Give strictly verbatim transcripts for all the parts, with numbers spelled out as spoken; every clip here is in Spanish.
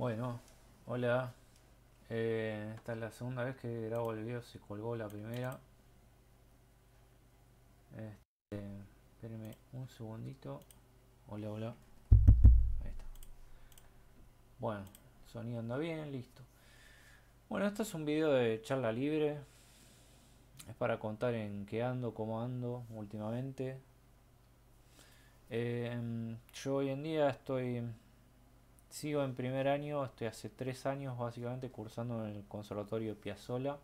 Bueno, hola. Eh, esta es la segunda vez que grabo el video, se colgó la primera. Este, espérenme un segundito. Hola, hola. Ahí está. Bueno, sonido anda bien, listo. Bueno, esto es un video de charla libre. Es para contar en qué ando, cómo ando últimamente. Eh, yo hoy en día estoy, sigo en primer año, estoy hace tres años básicamente cursando en el Conservatorio Piazzolla.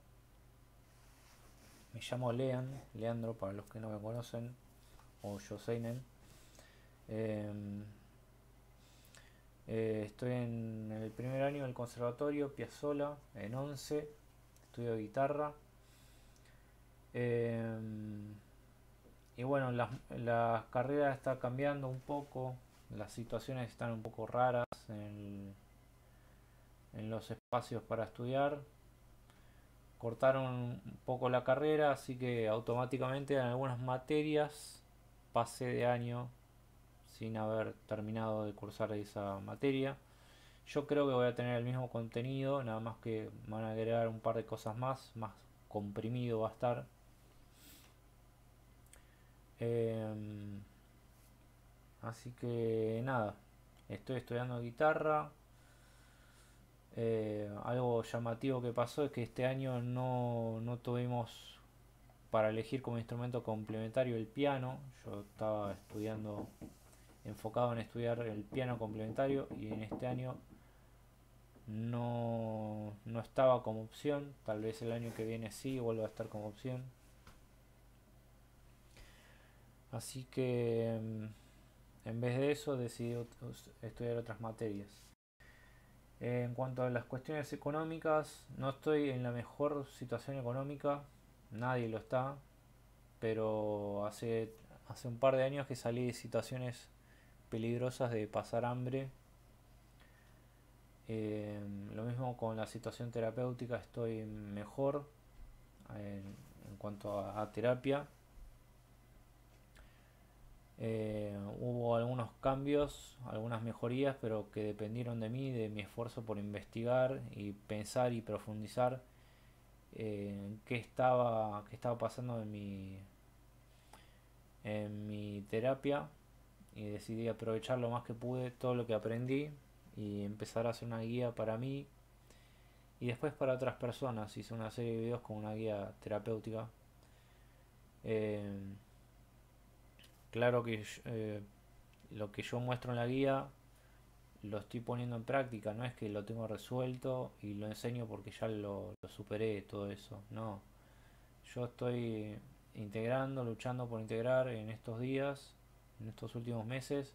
Me llamo Lean, Leandro para los que no me conocen, o Joseinen. Eh, eh, Estoy en el primer año del conservatorio Piazzolla, en once. Estudio guitarra. Eh, y bueno, las, las carreras están cambiando un poco. Las situaciones están un poco raras en, en los espacios para estudiar. Cortaron un poco la carrera, así que automáticamente en algunas materias pasé de año sin haber terminado de cursar esa materia. Yo creo que voy a tener el mismo contenido, nada más que van a agregar un par de cosas más, más comprimido va a estar. Eh, Así que nada, estoy estudiando guitarra. Eh, algo llamativo que pasó es que este año no, no tuvimos para elegir como instrumento complementario el piano. Yo estaba estudiando, enfocado en estudiar el piano complementario, y en este año no, no estaba como opción. Tal vez el año que viene sí vuelva a estar como opción. Así que mm, en vez de eso decidí estudiar otras materias. Eh, en cuanto a las cuestiones económicas, no estoy en la mejor situación económica, nadie lo está, pero hace, hace un par de años que salí de situaciones peligrosas de pasar hambre. Eh, lo mismo con la situación terapéutica, estoy mejor en, en cuanto a, a terapia. Eh, hubo algunos cambios, algunas mejorías, pero que dependieron de mí, de mi esfuerzo por investigar y pensar y profundizar eh, en qué estaba, qué estaba pasando en mi, en mi terapia, y decidí aprovechar lo más que pude todo lo que aprendí y empezar a hacer una guía para mí y después para otras personas. Hice una serie de videos con una guía terapéutica. Eh, claro que eh, lo que yo muestro en la guía lo estoy poniendo en práctica, no es que lo tengo resuelto y lo enseño porque ya lo, lo superé todo eso, no. Yo estoy integrando, luchando por integrar en estos días, en estos últimos meses,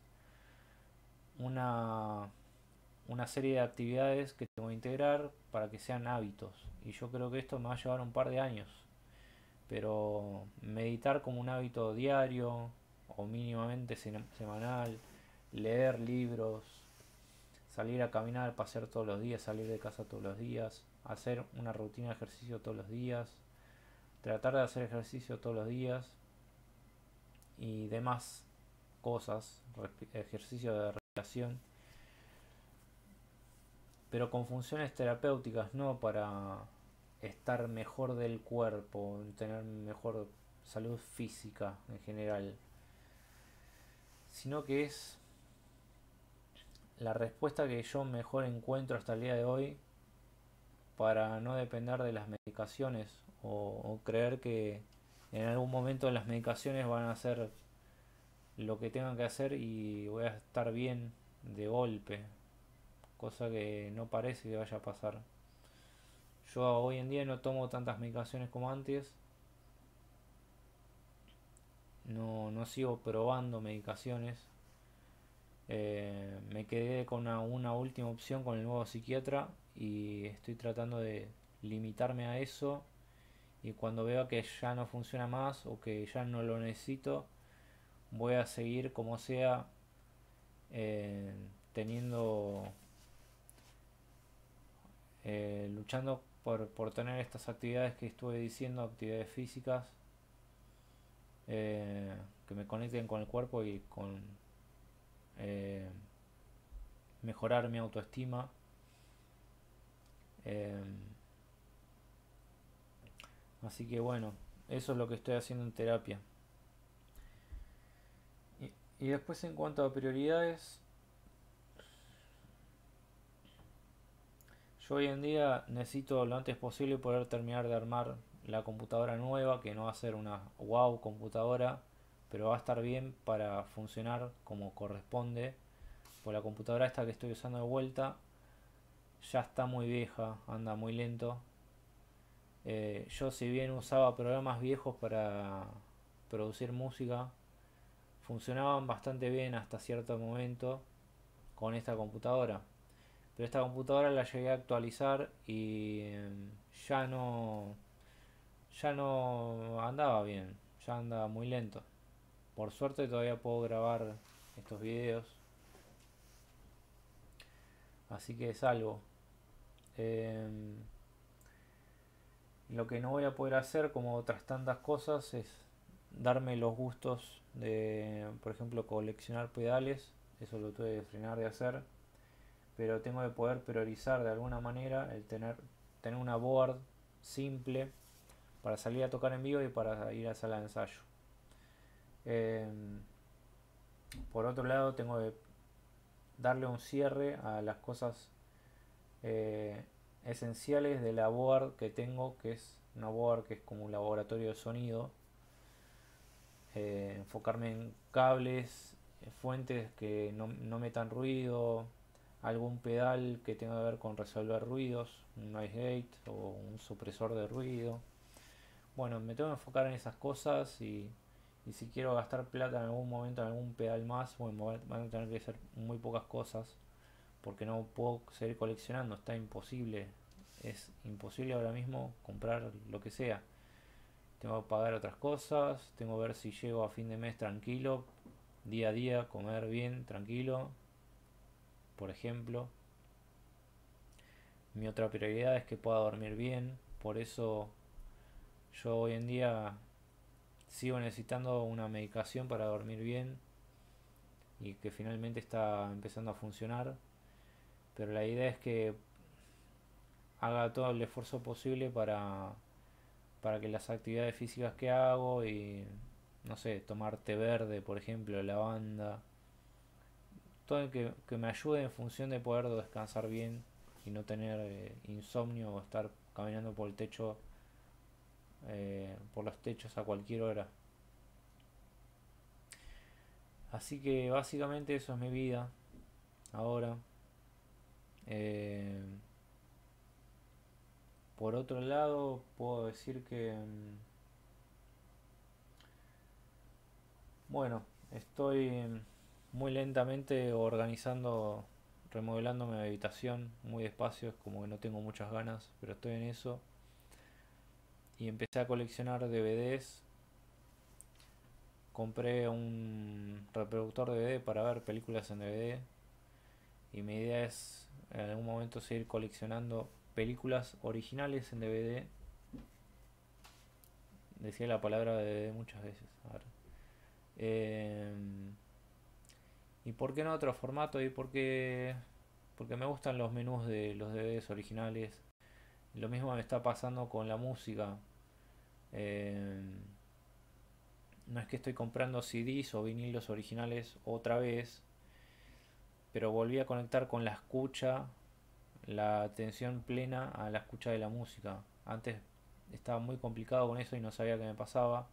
una, una serie de actividades que tengo que integrar para que sean hábitos. Y yo creo que esto me va a llevar un par de años, pero meditar como un hábito diario o mínimamente semanal, leer libros, salir a caminar, pasear todos los días, salir de casa todos los días, hacer una rutina de ejercicio todos los días, tratar de hacer ejercicio todos los días y demás cosas, ejercicio de respiración, pero con funciones terapéuticas, no para estar mejor del cuerpo, tener mejor salud física en general, sino que es la respuesta que yo mejor encuentro hasta el día de hoy para no depender de las medicaciones o, o creer que en algún momento las medicaciones van a hacer lo que tengan que hacer y voy a estar bien de golpe, cosa que no parece que vaya a pasar. Yo hoy en día no tomo tantas medicaciones como antes, no, no sigo probando medicaciones. Eh, me quedé con una, una última opción con el nuevo psiquiatra y estoy tratando de limitarme a eso, y cuando veo que ya no funciona más o que ya no lo necesito, voy a seguir como sea, eh, teniendo, eh, luchando por, por tener estas actividades que estuve diciendo, actividades físicas, eh, que me conecten con el cuerpo y con eh, mejorar mi autoestima. Eh, Así que bueno, eso es lo que estoy haciendo en terapia. Y, y después en cuanto a prioridades, yo hoy en día necesito lo antes posible poder terminar de armar la computadora nueva, que no va a ser una wow computadora, pero va a estar bien para funcionar como corresponde. Por la computadora esta que estoy usando de vuelta ya está muy vieja, anda muy lento. Eh, yo si bien usaba programas viejos para producir música, funcionaban bastante bien hasta cierto momento con esta computadora. Pero esta computadora la llegué a actualizar y eh, ya no ya no andaba bien, ya andaba muy lento. Por suerte todavía puedo grabar estos videos, así que es algo. Eh, lo que no voy a poder hacer, como otras tantas cosas, es darme los gustos de, por ejemplo, coleccionar pedales. Eso lo tuve que frenar de hacer. Pero tengo que poder priorizar de alguna manera el tener, tener una board simple para salir a tocar en vivo y para ir a sala de ensayo. Eh, por otro lado, tengo que darle un cierre a las cosas eh, esenciales de la board que tengo, que es una board que es como un laboratorio de sonido. Eh, enfocarme en cables, eh, fuentes que no, no metan ruido, algún pedal que tenga que ver con resolver ruidos, un noise gate o un supresor de ruido. Bueno, me tengo que enfocar en esas cosas y, y si quiero gastar plata en algún momento en algún pedal más, bueno, van a tener que ser muy pocas cosas porque no puedo seguir coleccionando, está imposible. Es imposible ahora mismo comprar lo que sea. Tengo que pagar otras cosas, tengo que ver si llego a fin de mes tranquilo, día a día, comer bien, tranquilo, por ejemplo. Mi otra prioridad es que pueda dormir bien, por eso yo hoy en día sigo necesitando una medicación para dormir bien y que finalmente está empezando a funcionar, pero la idea es que haga todo el esfuerzo posible para, para que las actividades físicas que hago y, no sé, tomar té verde, por ejemplo, lavanda, todo que, que me ayude en función de poder descansar bien y no tener eh, insomnio o estar caminando por el techo, eh, por los techos a cualquier hora. Así que básicamente eso es mi vida ahora. Eh, por otro lado, puedo decir que, mm, bueno, estoy muy lentamente organizando, remodelando mi habitación muy despacio, es como que no tengo muchas ganas, pero estoy en eso. Y empecé a coleccionar D V Ds. Compré un reproductor de D V D para ver películas en D V D. Y mi idea es en algún momento seguir coleccionando películas originales en D V D. Decía la palabra D V D muchas veces. A ver. Eh, ¿Y por qué no otro formato? ¿Y por qué? Porque me gustan los menús de los D V Ds originales. Lo mismo me está pasando con la música. Eh, no es que estoy comprando C Ds o vinilos originales otra vez, pero volví a conectar con la escucha, la atención plena a la escucha de la música. Antes estaba muy complicado con eso y no sabía qué me pasaba.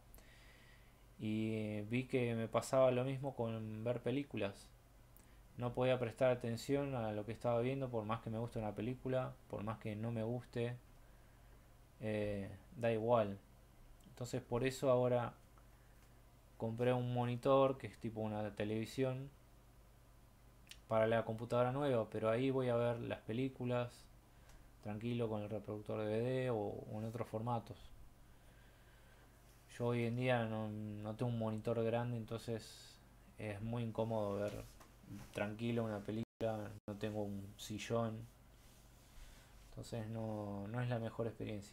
Y vi que me pasaba lo mismo con ver películas. No podía prestar atención a lo que estaba viendo por más que me guste una película, por más que no me guste, eh, da igual. Entonces por eso ahora compré un monitor que es tipo una televisión para la computadora nueva, pero ahí voy a ver las películas tranquilo con el reproductor D V D o, o en otros formatos. Yo hoy en día no, no tengo un monitor grande, entonces es muy incómodo ver tranquilo una película, no tengo un sillón, entonces no, no es la mejor experiencia.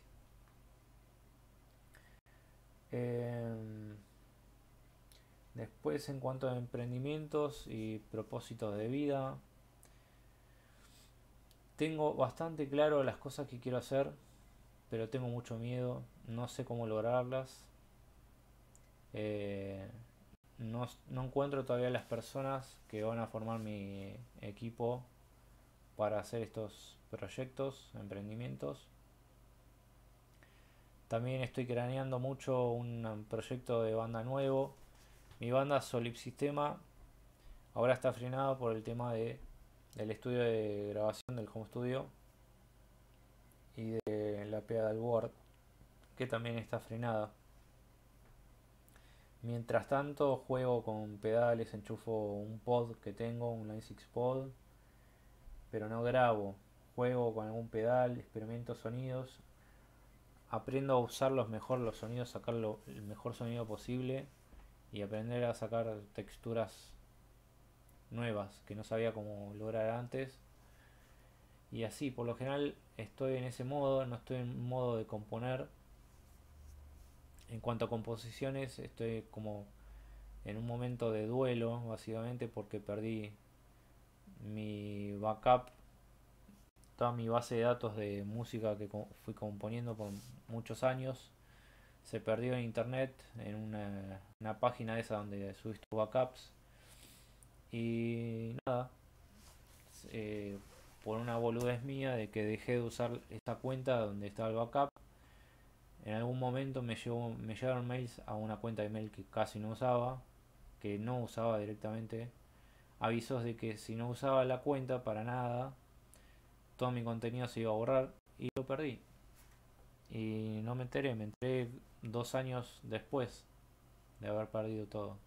Eh, Después en cuanto a emprendimientos y propósitos de vida, Tengo bastante claro las cosas que quiero hacer, pero tengo mucho miedo, no sé cómo lograrlas. Eh, no, no encuentro todavía las personas que van a formar mi equipo para hacer estos proyectos, emprendimientos. También estoy craneando mucho un proyecto de banda nuevo. Mi banda Solid Sistema ahora está frenada por el tema de, del estudio de grabación del home studio y de la pedalboard, que también está frenada. Mientras tanto juego con pedales, enchufo un pod que tengo, un Line seis Pod, pero no grabo. Juego con algún pedal, experimento sonidos, aprendo a usarlos mejor los sonidos, sacar lo- el mejor sonido posible y aprender a sacar texturas nuevas que no sabía cómo lograr antes. Y así, por lo general estoy en ese modo, no estoy en modo de componer. En cuanto a composiciones, estoy como en un momento de duelo, básicamente, porque perdí mi backup, toda mi base de datos de música que fui componiendo por muchos años. Se perdió en internet, en una, una página esa donde subís tus backups. Y nada, eh, por una boludez mía de que dejé de usar esta cuenta donde estaba el backup, en algún momento me, llegó, me llegaron mails a una cuenta de mail que casi no usaba, que no usaba directamente, avisos de que si no usaba la cuenta para nada, todo mi contenido se iba a borrar y lo perdí. Y no me enteré, me enteré dos años después de haber perdido todo.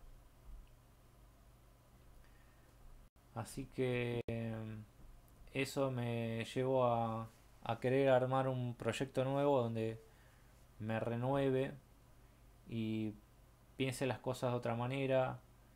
Así que em, eso me llevó a, a querer armar un proyecto nuevo donde me renueve y piense las cosas de otra manera,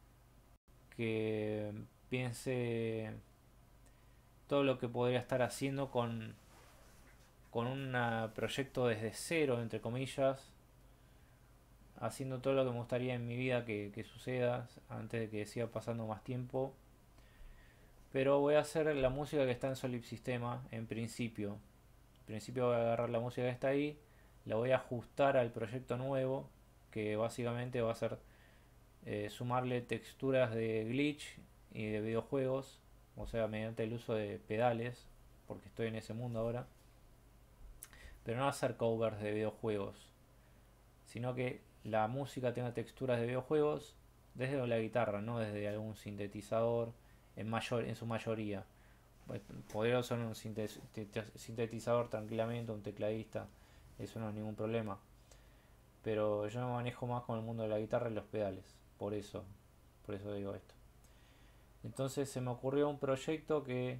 que piense todo lo que podría estar haciendo con, con un proyecto desde cero, entre comillas, haciendo todo lo que me gustaría en mi vida que, que suceda antes de que siga pasando más tiempo. Pero voy a hacer la música que está en Solid Systema en principio. En principio voy a agarrar la música que está ahí, la voy a ajustar al proyecto nuevo, que básicamente va a ser eh, sumarle texturas de glitch y de videojuegos, o sea, mediante el uso de pedales, porque estoy en ese mundo ahora. Pero no va a ser covers de videojuegos, sino que la música tenga texturas de videojuegos desde la guitarra, no desde algún sintetizador en, mayor, en su mayoría. Podría usar un sintetizador tranquilamente, un tecladista, eso no es ningún problema. Pero yo me manejo más con el mundo de la guitarra y los pedales, por eso, por eso digo esto. Entonces se me ocurrió un proyecto que,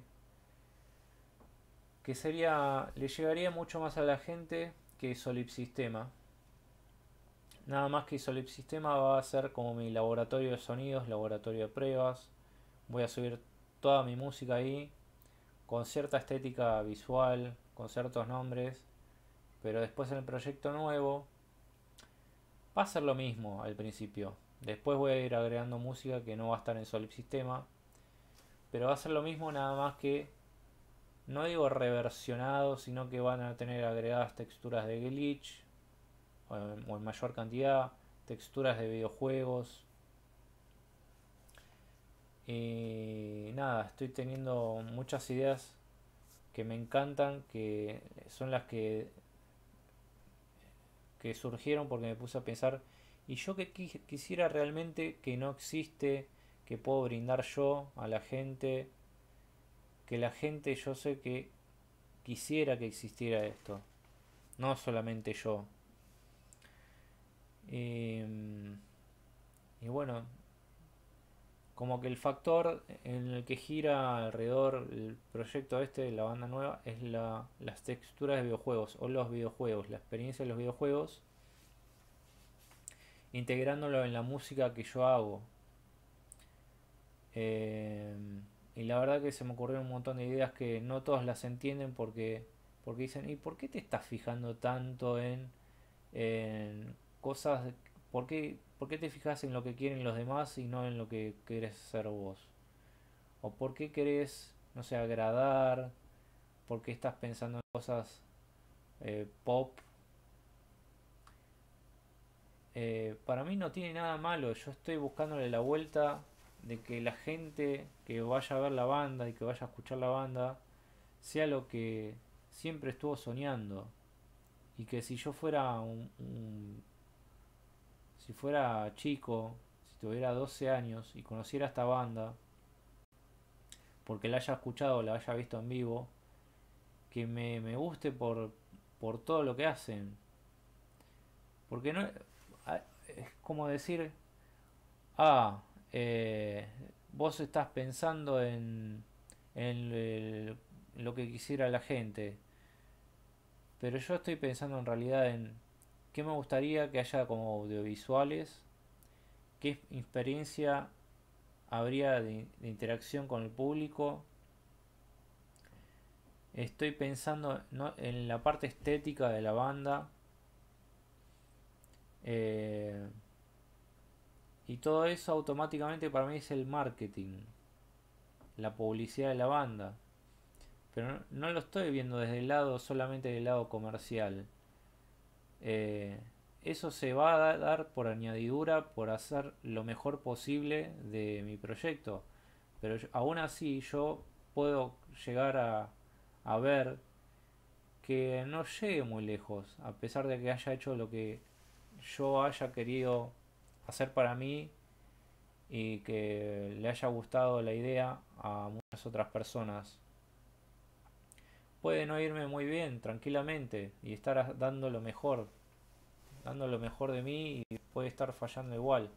que sería, le llegaría mucho más a la gente que Solid Systema. Nada más que Solid Systema va a ser como mi laboratorio de sonidos, laboratorio de pruebas. Voy a subir toda mi música ahí, con cierta estética visual, con ciertos nombres, pero después en el proyecto nuevo va a ser lo mismo al principio. Después voy a ir agregando música que no va a estar en Solid Systema, pero va a ser lo mismo, nada más que no digo reversionado, sino que van a tener agregadas texturas de glitch o en, o en mayor cantidad, texturas de videojuegos. Y nada, estoy teniendo muchas ideas que me encantan, que son las que, que surgieron porque me puse a pensar, y yo que quisiera realmente que no existe, que puedo brindar yo a la gente, que la gente yo sé que quisiera que existiera esto, no solamente yo. Y, y bueno, como que el factor en el que gira alrededor el proyecto este de la banda nueva es la, las texturas de videojuegos o los videojuegos, la experiencia de los videojuegos, integrándolo en la música que yo hago. Eh, y la verdad que se me ocurrieron un montón de ideas que no todos las entienden porque, porque dicen, ¿y por qué te estás fijando tanto en, en cosas? ¿Por qué, ¿Por qué te fijas en lo que quieren los demás y no en lo que querés ser vos? ¿O por qué querés, no sé, agradar? por qué estás pensando en cosas eh, pop. Eh, para mí no tiene nada malo, yo estoy buscándole la vuelta de que la gente que vaya a ver la banda y que vaya a escuchar la banda sea lo que siempre estuvo soñando. Y que si yo fuera un, un- si fuera chico, si tuviera doce años y conociera esta banda, porque la haya escuchado o la haya visto en vivo, que me, me guste por, por todo lo que hacen. Porque no es como decir, ah, eh, vos estás pensando en, en el- lo que quisiera la gente, pero yo estoy pensando en realidad en qué me gustaría que haya como audiovisuales, qué experiencia habría de, de interacción con el público. Estoy pensando no, en la parte estética de la banda, eh, y todo eso automáticamente para mí es el marketing, la publicidad de la banda. Pero no, no lo estoy viendo desde el lado, solamente del lado comercial. Eh, Eso se va a dar por añadidura, por hacer lo mejor posible de mi proyecto. Pero yo- aún así yo puedo llegar a, a ver que no llegue muy lejos, a pesar de que haya hecho lo que yo haya querido hacer para mí y que le haya gustado la idea a muchas otras personas. Puede no irme muy bien, tranquilamente, y estar dando lo mejor, dando lo mejor de mí y puede estar fallando igual.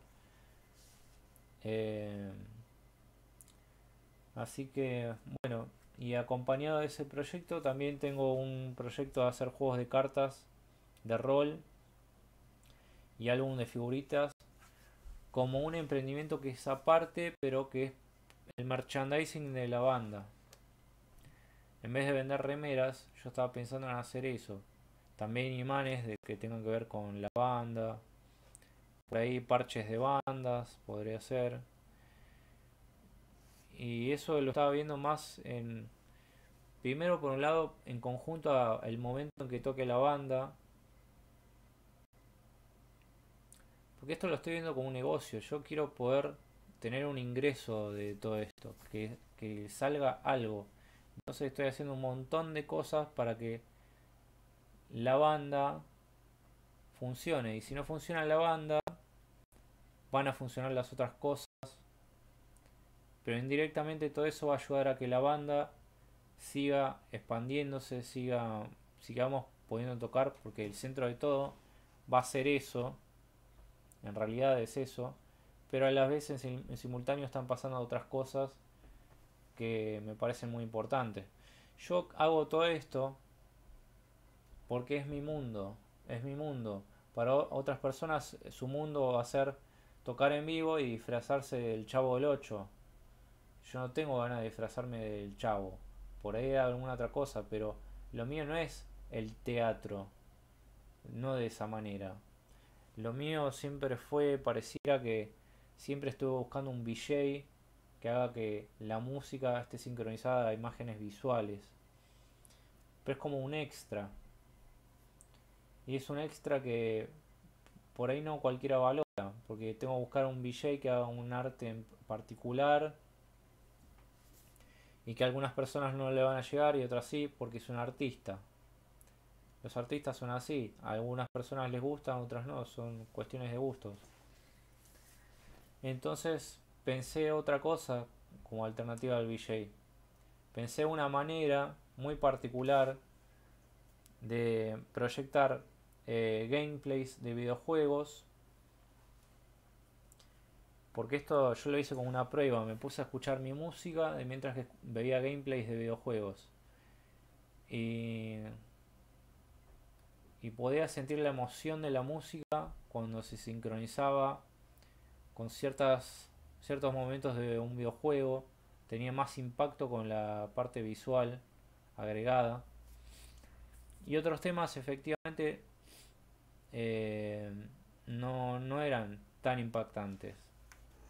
Eh, Así que, bueno, y acompañado de ese proyecto también tengo un proyecto de hacer juegos de cartas, de rol y álbum de figuritas, como un emprendimiento que es aparte, pero que es el merchandising de la banda. En vez de vender remeras, yo estaba pensando en hacer eso. También imanes de que tengan que ver con la banda. Por ahí parches de bandas, podría ser. Y eso lo estaba viendo más en... Primero, por un lado, en conjunto a el momento en que toque la banda. Porque esto lo estoy viendo como un negocio. Yo quiero poder tener un ingreso de todo esto. Que, que salga algo. Entonces estoy haciendo un montón de cosas para que la banda funcione. Y si no funciona la banda, van a funcionar las otras cosas. Pero indirectamente todo eso va a ayudar a que la banda siga expandiéndose, siga, sigamos pudiendo tocar, porque el centro de todo va a ser eso, en realidad es eso, pero a la vez en, sim- en simultáneo están pasando otras cosas que me parecen muy importantes. Yo hago todo esto porque es mi mundo, es mi mundo. Para otras personas su mundo va a ser tocar en vivo y disfrazarse del Chavo del ocho. Yo no tengo ganas de disfrazarme del Chavo. Por ahí alguna otra cosa, pero lo mío no es el teatro, no de esa manera. Lo mío siempre fue, pareciera que siempre estuve buscando un V J que haga que la música esté sincronizada a imágenes visuales. Pero es como un extra. Y es un extra que por ahí no cualquiera valora. Porque tengo que buscar un V J que haga un arte en particular y que a algunas personas no le van a llegar y otras sí porque es un artista. Los artistas son así, a algunas personas les gustan, a otras no, son cuestiones de gustos. Entonces pensé otra cosa como alternativa al V J. Pensé una manera muy particular de proyectar eh, gameplays de videojuegos, porque esto yo lo hice como una prueba, me puse a escuchar mi música mientras que veía gameplays de videojuegos. Y, y podía sentir la emoción de la música cuando se sincronizaba con ciertas, ciertos momentos de un videojuego, tenía más impacto con la parte visual agregada. Y otros temas efectivamente eh, no, no eran tan impactantes.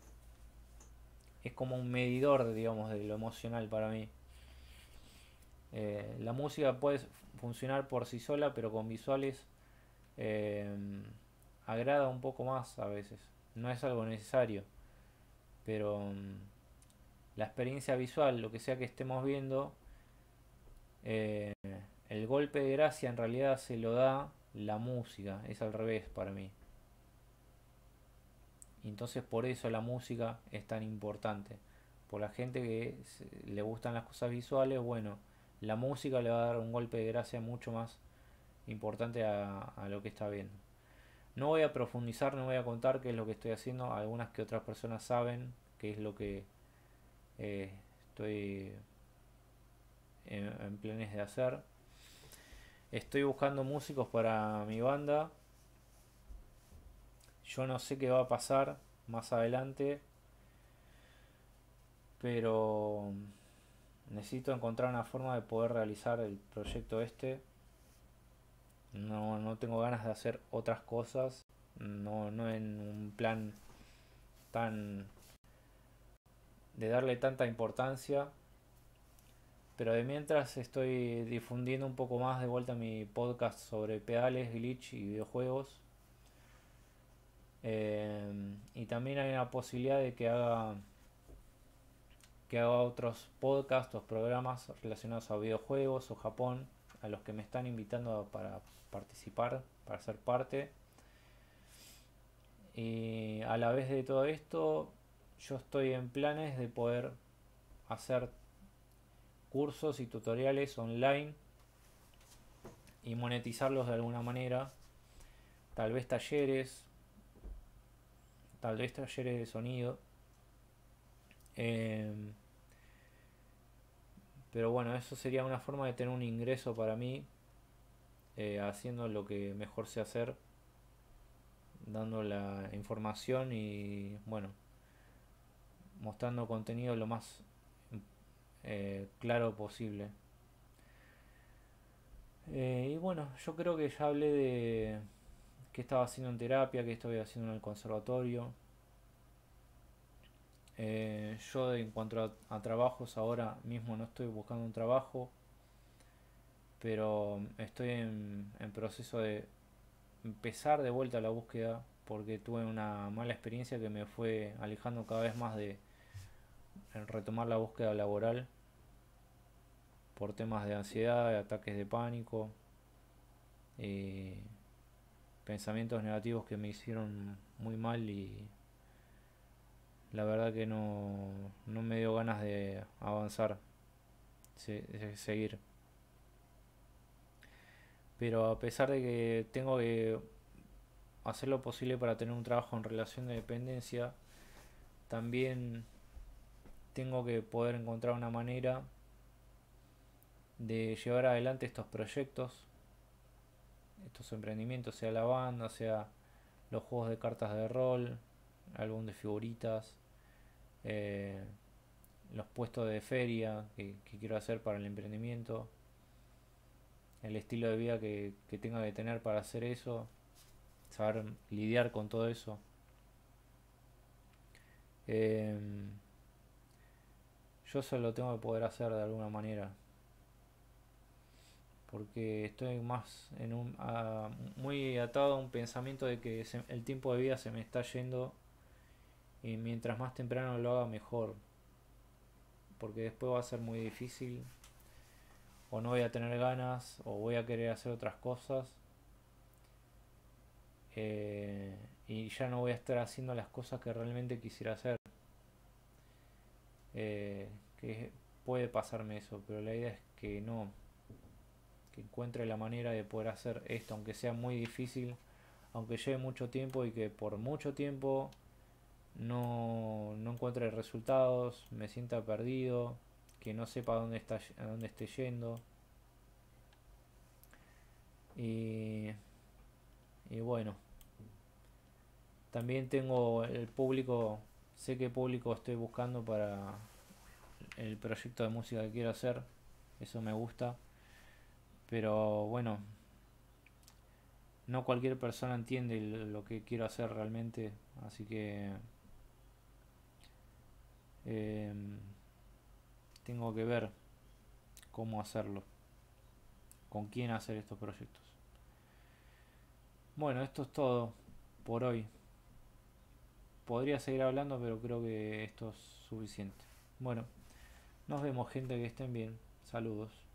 Es como un medidor, digamos, de lo emocional para mí. Eh, la música puede funcionar por sí sola, pero con visuales eh, agrada un poco más a veces. No es algo necesario, pero mm, la experiencia visual, lo que sea que estemos viendo, eh, el golpe de gracia en realidad se lo da la música, es al revés para mí. Y entonces por eso la música es tan importante. Por la gente que le gustan las cosas visuales, bueno, la música le va a dar un golpe de gracia mucho más importante a, a lo que está viendo. No voy a profundizar, no voy a contar qué es lo que estoy haciendo. Algunas que otras personas saben qué es lo que eh, estoy en, en planes de hacer. Estoy buscando músicos para mi banda. Yo no sé qué va a pasar más adelante, pero necesito encontrar una forma de poder realizar el proyecto este. No, no tengo ganas de hacer otras cosas. No, no en un plan tan de darle tanta importancia. Pero de mientras estoy difundiendo un poco más de vuelta mi podcast sobre pedales, glitch y videojuegos. Eh, y también hay una posibilidad de que haga que haga otros podcasts o programas relacionados a videojuegos o Japón, a los que me están invitando para participar, para ser parte. Y a la vez de todo esto, yo estoy en planes de poder hacer cursos y tutoriales online y monetizarlos de alguna manera. Tal vez talleres, tal vez talleres de sonido. Eh, pero bueno, eso sería una forma de tener un ingreso para mí, eh, haciendo lo que mejor sé hacer, dando la información y bueno, mostrando contenido lo más eh, claro posible. Eh, y bueno, yo creo que ya hablé de qué estaba haciendo en terapia, qué estoy haciendo en el conservatorio. Eh, yo en cuanto a, a trabajos ahora mismo no estoy buscando un trabajo, pero estoy en, en proceso de empezar de vuelta la búsqueda porque tuve una mala experiencia que me fue alejando cada vez más de retomar la búsqueda laboral por temas de ansiedad, de ataques de pánico, eh, pensamientos negativos que me hicieron muy mal y la verdad que no, no me dio ganas de avanzar, de seguir. Pero a pesar de que tengo que hacer lo posible para tener un trabajo en relación de dependencia, también tengo que poder encontrar una manera de llevar adelante estos proyectos, estos emprendimientos, sea la banda, sea los juegos de cartas de rol, álbum de figuritas, eh, los puestos de feria que, que quiero hacer para el emprendimiento, el estilo de vida que, que tenga que tener para hacer eso, saber lidiar con todo eso. Eh, yo solo lo tengo que poder hacer de alguna manera, porque estoy más en un a, muy atado a un pensamiento de que se, el tiempo de vida se me está yendo y mientras más temprano lo haga mejor, porque después va a ser muy difícil o no voy a tener ganas o voy a querer hacer otras cosas, eh, y ya no voy a estar haciendo las cosas que realmente quisiera hacer. Eh, que puede pasarme eso, pero la idea es que no, que encuentre la manera de poder hacer esto, aunque sea muy difícil, aunque lleve mucho tiempo y que por mucho tiempo no, no encuentre resultados, me sienta perdido, que no sepa dónde está, a dónde esté yendo. Y, y bueno, también tengo el público, sé qué público estoy buscando para el proyecto de música que quiero hacer, eso me gusta, pero bueno, no cualquier persona entiende lo que quiero hacer realmente, así que eh, tengo que ver cómo hacerlo, con quién hacer estos proyectos. Bueno, esto es todo por hoy. Podría seguir hablando, pero creo que esto es suficiente. Bueno, nos vemos, gente, que estén bien. Saludos.